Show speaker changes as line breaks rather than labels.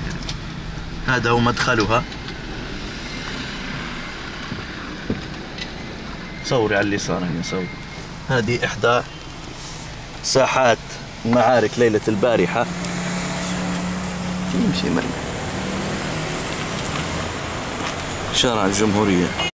هذا هو مدخلها. صوري على اليسار هنا، صوري. هذه إحدى ساحات معارك ليلة البارحة. يمشي مرة شارع الجمهورية.